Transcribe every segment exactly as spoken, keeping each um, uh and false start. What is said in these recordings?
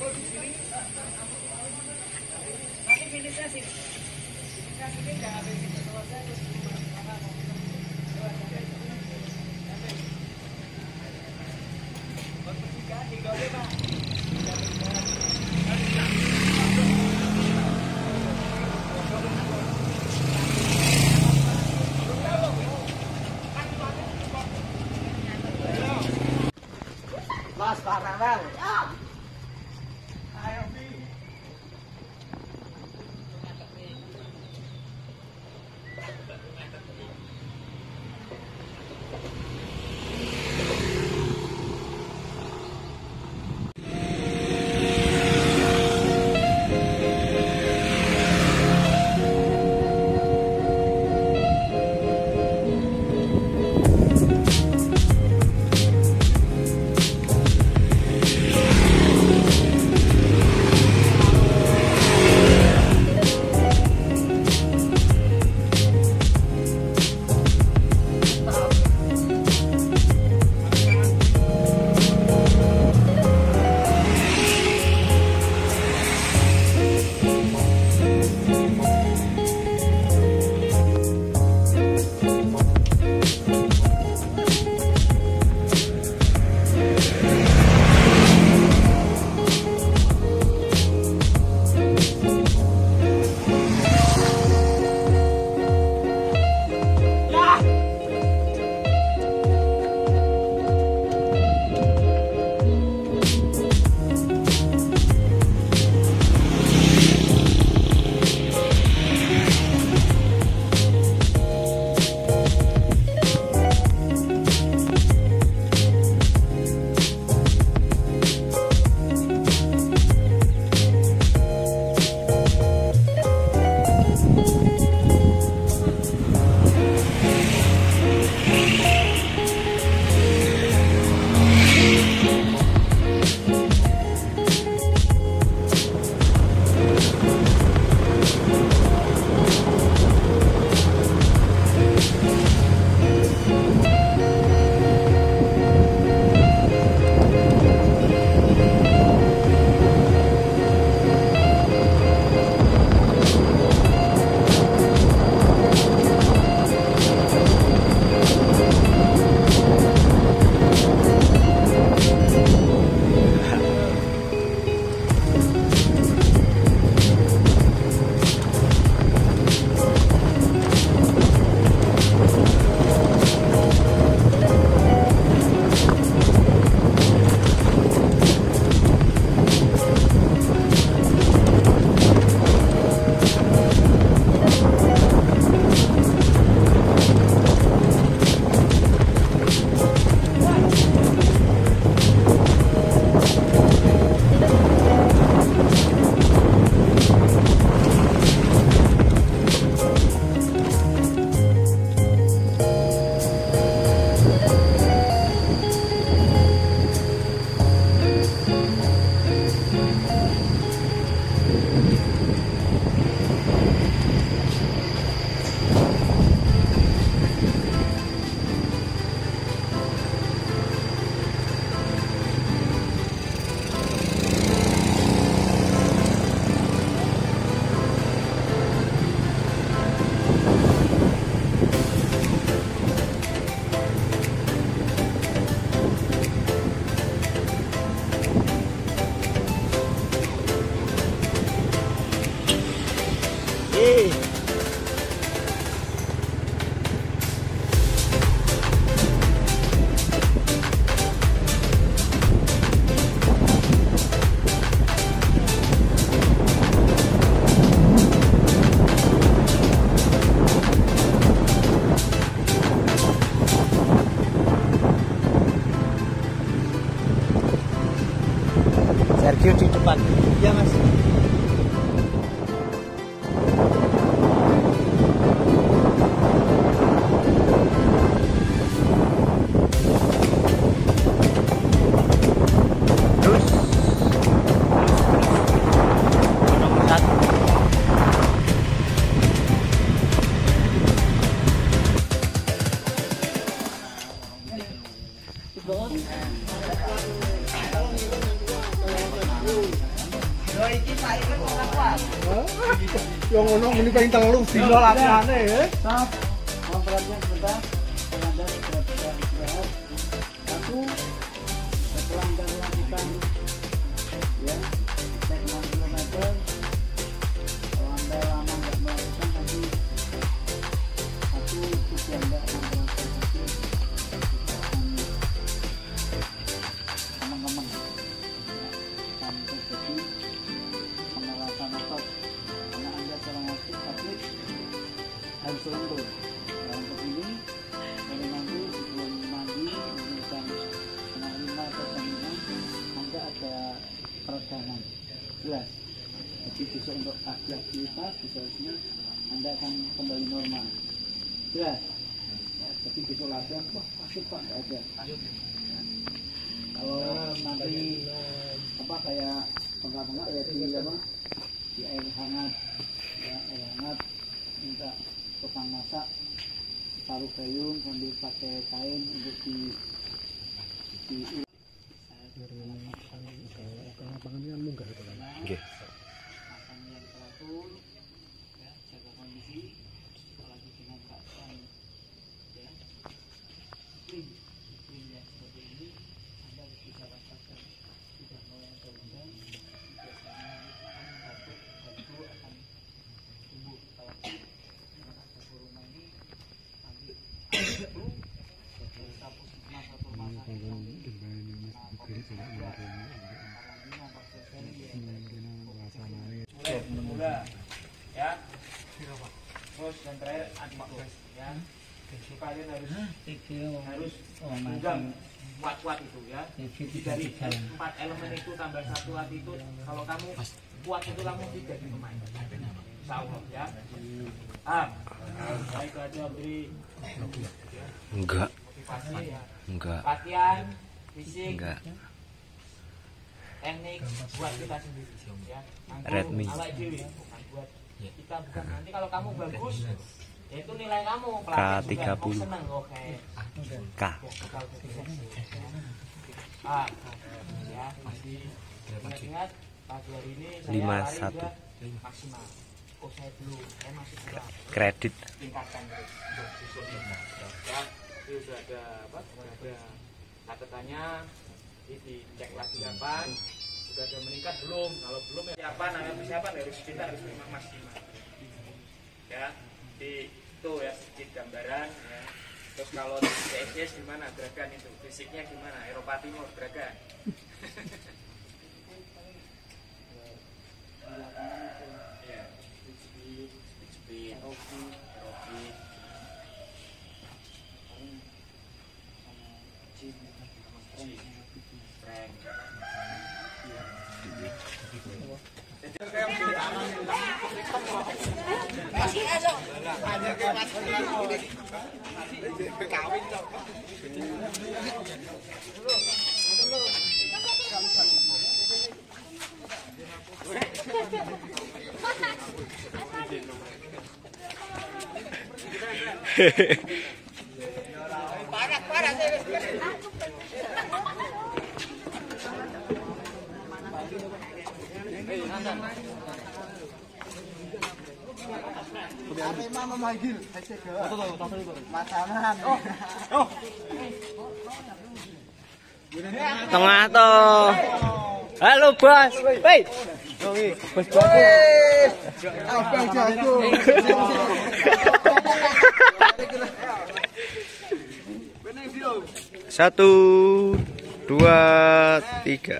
Nanti finishnya sini. Finishnya sini jangan dari situ selesai terus mana mau berpertigaan di gole Pak. Mas Parnawel. Ayo Bi. Sergio di depan. Iya Mas. Terus nomor satu. Di bawah. iki saiki ora kuat. Yo ngono muni paling telu dino latihane ya. Stop. Mohon perhatian sebentar. Anda sudah bisa istirahat. Satu. Setelah Anda melakukan ya, cek enam kilometer. Kalau Anda lama nggak melakukan nanti satu tujuh Anda akan melakukan itu teman-teman akan terjadi pemerasan otot karena Anda seorang atlet harus lembut. Untuk ini dari nanti sebelum mandi mungkin setengah lima atau jam lima Anda ada peregangan jelas. Jadi besok untuk aktivitas besoknya Anda akan kembali normal jelas. Tapi besok latihan wah sakit pak nggak ada. Kalau nanti apa kayak pengap-pengap ya di apa di air hangat ya air hangat minta tukang masak taruh payung sambil pakai kain untuk di di Lapangan ini kan munggah itu kan. Nggih. makan yang teratur ya jaga kondisi apalagi dengan keadaan ya iklim iklim yang seperti ini Anda bisa rasakan sudah mulai terundang biasanya akan batuk batuk akan tumbuh kalau dengan ada corona ini nanti itu kita puskesmas atau rumah sakit mula ya terus dan terakhir anti ya kalian harus harus pegang kuat-kuat itu ya dari empat elemen itu tambah satu attitude kalau kamu kuat itu kamu tidak di pemain insya Allah ya ah baik aja beri Enggak. motivasi ya Enggak. latihan fisik Enggak. teknik buat kita sendiri ya Redmi. awak dewi bukan buat kita bukan nanti kalau kamu bagus ya itu nilai kamu K tiga juga puluh. mau seneng oke K. bakal sukses ah ya masih ingat pagi hari ini saya lima lari satu. udah maksimal oh saya belum saya masih kurang Kredit. tingkatkan terus untuk besoknya ya itu sudah ada apa sudah ada catatannya ini dicek lagi kapan sudah ada meningkat belum kalau belum ya persiapan namanya persiapan harus kita harus memang maksimal ya di itu ya sedikit gambaran ya terus kalau di C S S gimana gerakan itu fisiknya gimana Eropa Timur gerakan ya speed speed aerobik Mama manggil, makanan. Oh, oh. Tengah toh. Halo bos. Woi. Bos bos. Abang jago. Satu, dua, tiga.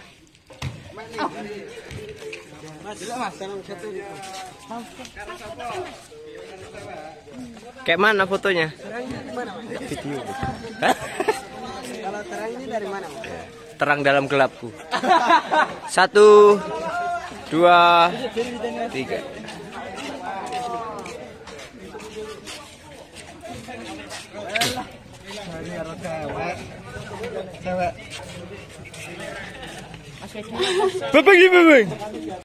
Kayak mana fotonya? Video. Kalau terang ini dari mana? Terang dalam gelapku. Satu, dua, tiga. Cewek. Bebeng, bebeng.